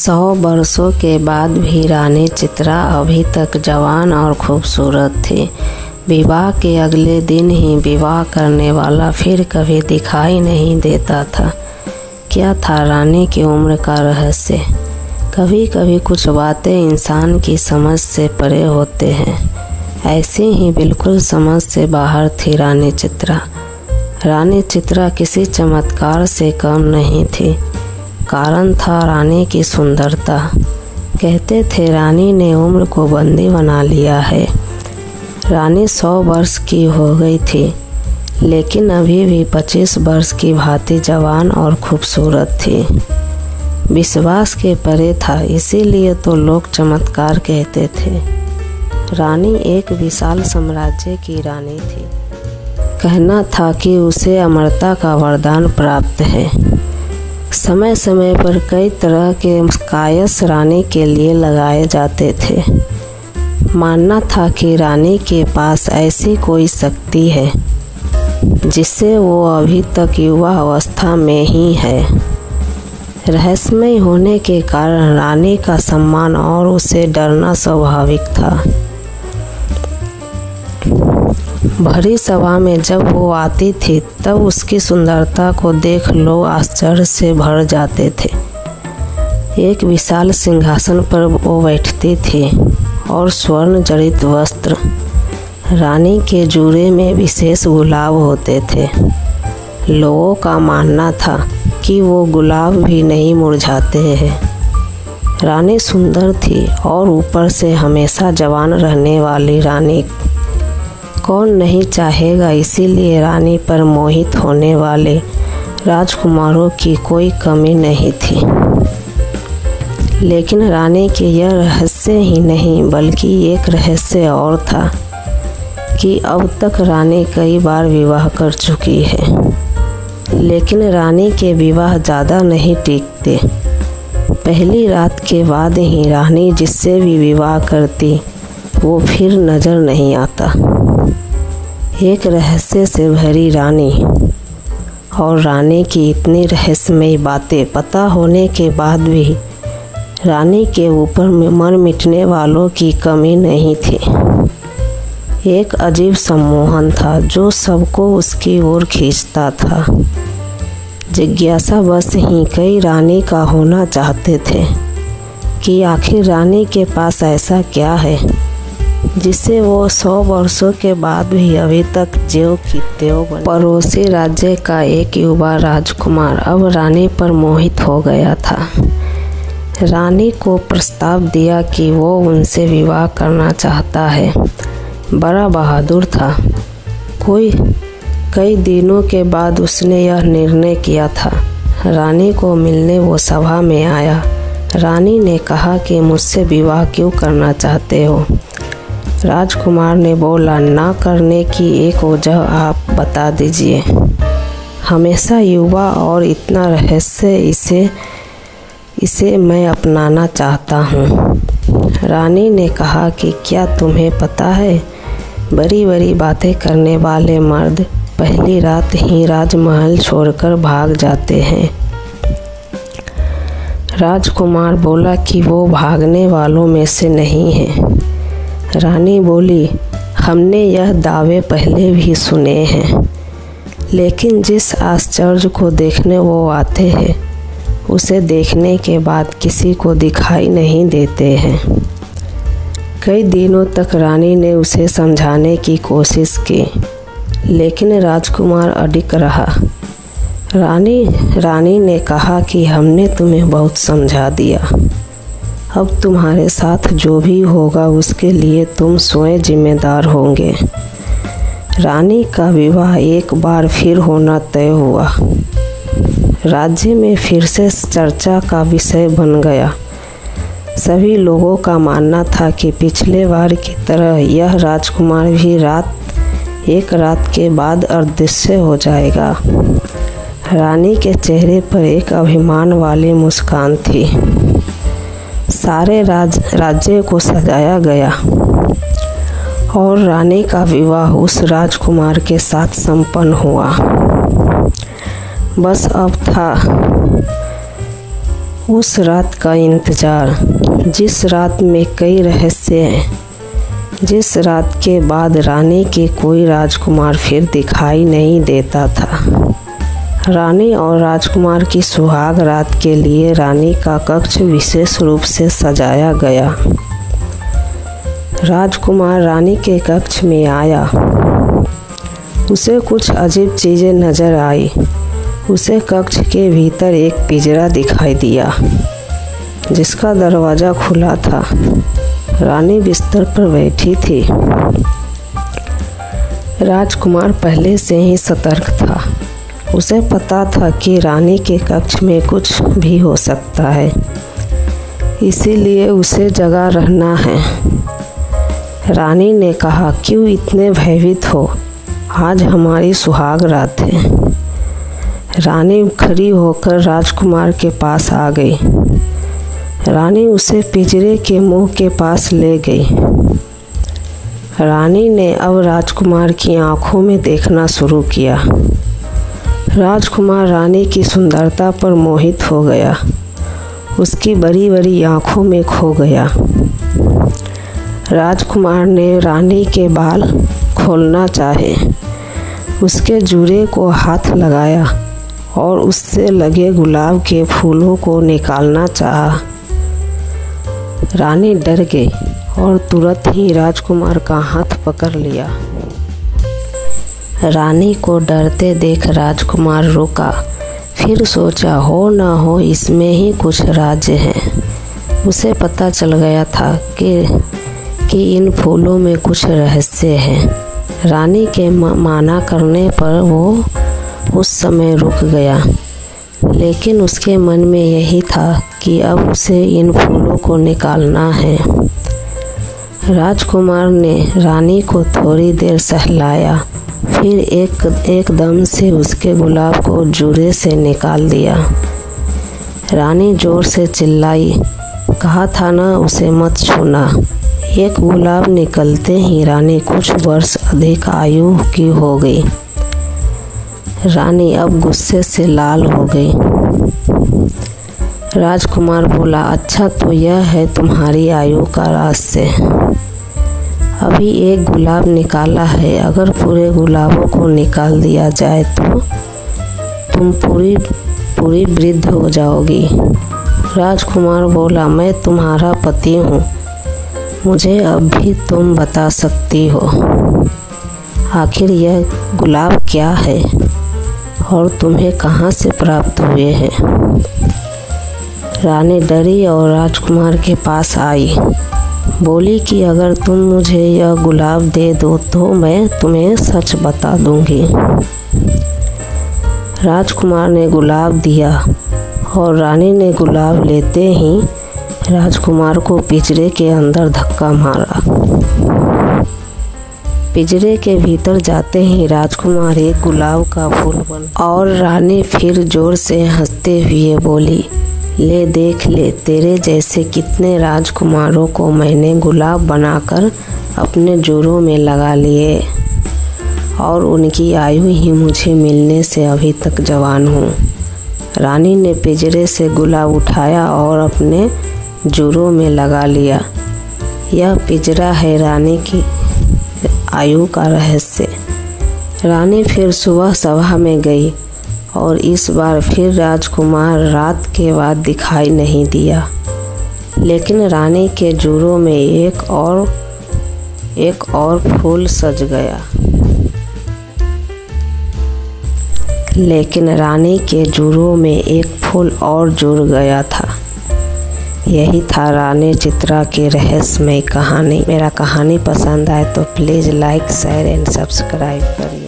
100 वर्षों के बाद भी रानी चित्रा अभी तक जवान और खूबसूरत थी। विवाह के अगले दिन ही विवाह करने वाला फिर कभी दिखाई नहीं देता था। क्या था रानी की उम्र का रहस्य? कभी कभी कुछ बातें इंसान की समझ से परे होते हैं। ऐसे ही बिल्कुल समझ से बाहर थी रानी चित्रा। रानी चित्रा किसी चमत्कार से कम नहीं थी। कारण था रानी की सुंदरता। कहते थे रानी ने उम्र को बंदी बना लिया है। रानी 100 वर्ष की हो गई थी, लेकिन अभी भी 25 वर्ष की भांति जवान और खूबसूरत थी। विश्वास के परे था, इसीलिए तो लोग चमत्कार कहते थे। रानी एक विशाल साम्राज्य की रानी थी। कहना था कि उसे अमरता का वरदान प्राप्त है। समय समय पर कई तरह के कायस रानी के लिए लगाए जाते थे। मानना था कि रानी के पास ऐसी कोई शक्ति है जिससे वो अभी तक युवा अवस्था में ही है। रहस्यमय होने के कारण रानी का सम्मान और उसे डरना स्वाभाविक था। भरी सभा में जब वो आती थी तब उसकी सुंदरता को देख लोग आश्चर्य से भर जाते थे। एक विशाल सिंहासन पर वो बैठती थी और स्वर्ण जड़ित वस्त्र। रानी के जूड़े में विशेष गुलाब होते थे। लोगों का मानना था कि वो गुलाब भी नहीं मुरझाते हैं। रानी सुंदर थी और ऊपर से हमेशा जवान रहने वाली रानी कौन नहीं चाहेगा। इसीलिए रानी पर मोहित होने वाले राजकुमारों की कोई कमी नहीं थी। लेकिन रानी के यह रहस्य ही नहीं बल्कि एक रहस्य और था कि अब तक रानी कई बार विवाह कर चुकी है, लेकिन रानी के विवाह ज़्यादा नहीं टिकते। पहली रात के बाद ही रानी जिससे भी विवाह करती वो फिर नज़र नहीं आता। एक रहस्य से भरी रानी और रानी की इतनी रहस्यमय बातें पता होने के बाद भी रानी के ऊपर मर मिटने वालों की कमी नहीं थी। एक अजीब सम्मोहन था जो सबको उसकी ओर खींचता था। जिज्ञासा बस ही कई रानी का होना चाहते थे कि आखिर रानी के पास ऐसा क्या है जिससे वो 100 वर्षों के बाद भी अभी तक ज्यों की त्यों बने। पड़ोसी राज्य का एक युवा राजकुमार अब रानी पर मोहित हो गया था। रानी को प्रस्ताव दिया कि वो उनसे विवाह करना चाहता है। बड़ा बहादुर था। कई दिनों के बाद उसने यह निर्णय किया था। रानी को मिलने वो सभा में आया। रानी ने कहा कि मुझसे विवाह क्यों करना चाहते हो? राजकुमार ने बोला, ना करने की एक वजह आप बता दीजिए। हमेशा युवा और इतना रहस्य, इसे मैं अपनाना चाहता हूँ। रानी ने कहा कि क्या तुम्हें पता है, बड़ी बड़ी बातें करने वाले मर्द पहली रात ही राजमहल छोड़कर भाग जाते हैं। राजकुमार बोला कि वो भागने वालों में से नहीं है। रानी बोली, हमने यह दावे पहले भी सुने हैं, लेकिन जिस आश्चर्य को देखने वो आते हैं उसे देखने के बाद किसी को दिखाई नहीं देते हैं। कई दिनों तक रानी ने उसे समझाने की कोशिश की, लेकिन राजकुमार अडिग रहा। रानी ने कहा कि हमने तुम्हें बहुत समझा दिया। अब तुम्हारे साथ जो भी होगा उसके लिए तुम स्वयं जिम्मेदार होंगे। रानी का विवाह एक बार फिर होना तय हुआ। राज्य में फिर से चर्चा का विषय बन गया। सभी लोगों का मानना था कि पिछले बार की तरह यह राजकुमार भी एक रात के बाद अदृश्य हो जाएगा। रानी के चेहरे पर एक अभिमान वाली मुस्कान थी। सारे राज्य को सजाया गया और रानी का विवाह उस राजकुमार के साथ संपन्न हुआ। बस अब था उस रात का इंतज़ार, जिस रात में कई रहस्य हैं, जिस रात के बाद रानी के कोई राजकुमार फिर दिखाई नहीं देता था। रानी और राजकुमार की सुहाग रात के लिए रानी का कक्ष विशेष रूप से सजाया गया। राजकुमार रानी के कक्ष में आया। उसे कुछ अजीब चीज़ें नज़र आई। उसे कक्ष के भीतर एक पिंजरा दिखाई दिया जिसका दरवाज़ा खुला था। रानी बिस्तर पर बैठी थी। राजकुमार पहले से ही सतर्क था। उसे पता था कि रानी के कक्ष में कुछ भी हो सकता है, इसीलिए उसे जगा रहना है। रानी ने कहा, क्यों इतने भयभीत हो? आज हमारी सुहाग रात है। रानी खड़ी होकर राजकुमार के पास आ गई। रानी उसे पिंजरे के मुंह के पास ले गई। रानी ने अब राजकुमार की आंखों में देखना शुरू किया। राजकुमार रानी की सुंदरता पर मोहित हो गया। उसकी बड़ी बड़ी आंखों में खो गया। राजकुमार ने रानी के बाल खोलना चाहे, उसके जूड़े को हाथ लगाया और उससे लगे गुलाब के फूलों को निकालना चाहा। रानी डर गई और तुरंत ही राजकुमार का हाथ पकड़ लिया। रानी को डरते देख राजकुमार रुका। फिर सोचा, हो ना हो इसमें ही कुछ राज है। उसे पता चल गया था कि इन फूलों में कुछ रहस्य है। रानी के माना करने पर वो उस समय रुक गया, लेकिन उसके मन में यही था कि अब उसे इन फूलों को निकालना है। राजकुमार ने रानी को थोड़ी देर सहलाया, फिर एकदम से उसके गुलाब को जूड़े से निकाल दिया। रानी जोर से चिल्लाई, कहा था ना उसे मत छूना। एक गुलाब निकलते ही रानी कुछ वर्ष अधिक आयु की हो गई। रानी अब गुस्से से लाल हो गई। राजकुमार बोला, अच्छा तो यह है तुम्हारी आयु का रहस्य। अभी एक गुलाब निकाला है, अगर पूरे गुलाबों को निकाल दिया जाए तो तुम पूरी वृद्ध हो जाओगी। राजकुमार बोला, मैं तुम्हारा पति हूँ, मुझे अब भी तुम बता सकती हो आखिर यह गुलाब क्या है और तुम्हें कहाँ से प्राप्त हुए हैं। रानी डरी और राजकुमार के पास आई। बोली कि अगर तुम मुझे यह गुलाब दे दो तो मैं तुम्हें सच बता दूंगी। राजकुमार ने गुलाब दिया और रानी ने गुलाब लेते ही राजकुमार को पिंजरे के अंदर धक्का मारा। पिंजरे के भीतर जाते ही राजकुमार एक गुलाब का फूल बन और रानी फिर जोर से हंसते हुए बोली, ले देख ले, तेरे जैसे कितने राजकुमारों को मैंने गुलाब बनाकर अपने जोड़ों में लगा लिए और उनकी आयु ही मुझे मिलने से अभी तक जवान हूँ। रानी ने पिंजरे से गुलाब उठाया और अपने जोड़ों में लगा लिया। यह पिंजरा है रानी की आयु का रहस्य। रानी फिर सुबह सभा में गई और इस बार फिर राजकुमार रात के बाद दिखाई नहीं दिया, लेकिन रानी के जोड़ों में एक और फूल सज गया। लेकिन रानी के जोड़ों में एक फूल और जुड़ गया था। यही था रानी चित्रा की रहस्यमय कहानी। मेरा कहानी पसंद आए तो please like, share and subscribe करिए।